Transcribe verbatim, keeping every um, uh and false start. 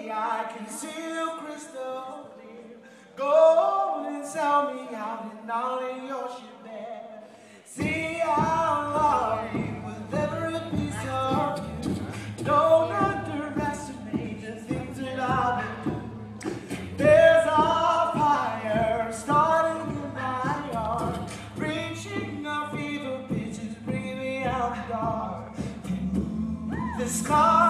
me, I can see you crystal clear. Go and sell me out in all of your shit there. See, I'm lying with every piece of you. Don't underestimate the things that I do. There's a fire starting in my heart, reaching a fever pitch, is bringing me out the dark. The sky